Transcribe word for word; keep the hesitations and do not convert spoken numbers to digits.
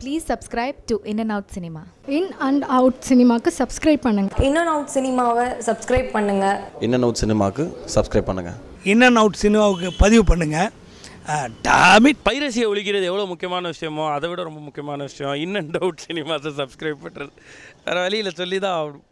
Please subscribe to In and Out Cinema. In and Out Cinemaக்கு subscribe பண்ணுங்க. In and Out Cinemaவை subscribe பண்ணுங்க. In and Out Cinemaக்கு subscribe பண்ணுங்க. In and Out Cinemaவுக்கு பதிவு பண்ணுங்க. டாமிட் பைரசியை ஒழிக்கிறது எவ்வளோ முக்கியமான விஷயமோ அதை விட ரொம்ப முக்கியமான விஷயம் இன் அண்ட் அவுட் சினிமாஸை சப்ஸ்கிரைப் பண்ணுறது வேறு வழியில் சொல்லி தான் ஆகணும்.